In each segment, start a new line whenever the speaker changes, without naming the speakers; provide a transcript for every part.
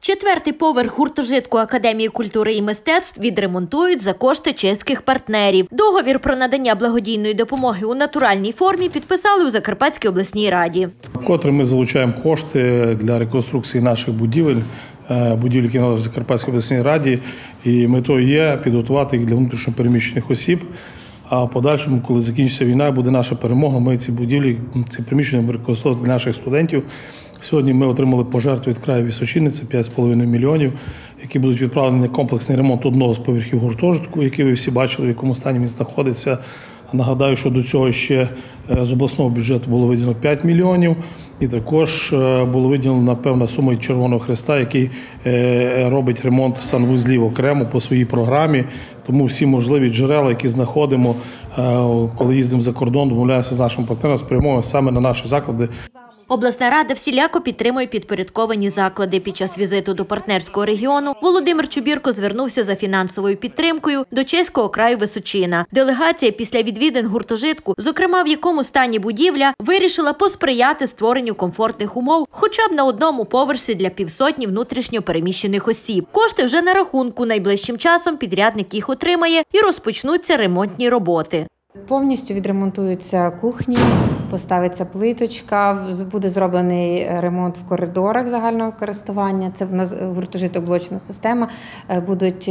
4-й поверх гуртожитку Академії культури і мистецтв відремонтують за кошти чеських партнерів. Договір про надання благодійної допомоги у натуральній формі підписали у Закарпатській обласній раді.
Вкотре ми залучаємо кошти для реконструкції наших будівель, які належать Закарпатській обласній раді. І метою є підготувати їх для внутрішньо переміщених осіб. А в подальшому, коли закінчиться війна, буде наша перемога, ми ці будівлі, ці приміщення будемо використовувати для наших студентів. Сьогодні ми отримали пожертву від краю Височини, це 5,5 мільйонів, які будуть відправлені на комплексний ремонт одного з поверхів гуртожитку, який ви всі бачили, в якому стані він знаходиться. Нагадаю, що до цього ще з обласного бюджету було виділено 5 мільйонів. І також було виділено певна сума від Червоного Хреста, який робить ремонт санвузлів окремо по своїй програмі. Тому всі можливі джерела, які знаходимо, коли їздимо за кордон, домовляємося з нашим партнером, спрямовуємо саме на наші заклади.
Обласна рада всіляко підтримує підпорядковані заклади. Під час візиту до партнерського регіону Володимир Чубірко звернувся за фінансовою підтримкою до чеського краю Височина. Делегація після відвідин гуртожитку, зокрема в якому стані будівля, вирішила посприяти створенню комфортних умов хоча б на одному поверсі для півсотні внутрішньо переміщених осіб. Кошти вже на рахунку, найближчим часом підрядник їх отримає і розпочнуться ремонтні роботи.
Повністю відремонтуються кухні, поставиться плиточка, буде зроблений ремонт в коридорах загального користування. Це в нас гуртожиток блочна система, будуть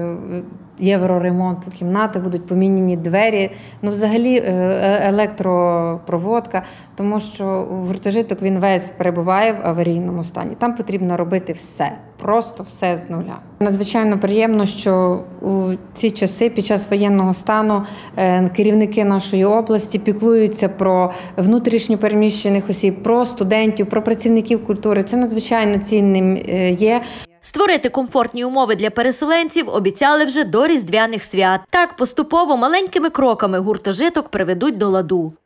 євроремонт у кімнатах, будуть поміняні двері, взагалі електропроводка, тому що гуртожиток він весь перебуває в аварійному стані. Там потрібно робити все, просто все з нуля. Надзвичайно приємно, що у ці часи під час воєнного стану керівники нашої області піклуються про внутрішньо переміщених осіб, про студентів, про працівників культури. Це надзвичайно цінним є.
Створити комфортні умови для переселенців обіцяли вже до різдвяних свят. Так, поступово маленькими кроками гуртожиток приведуть до ладу.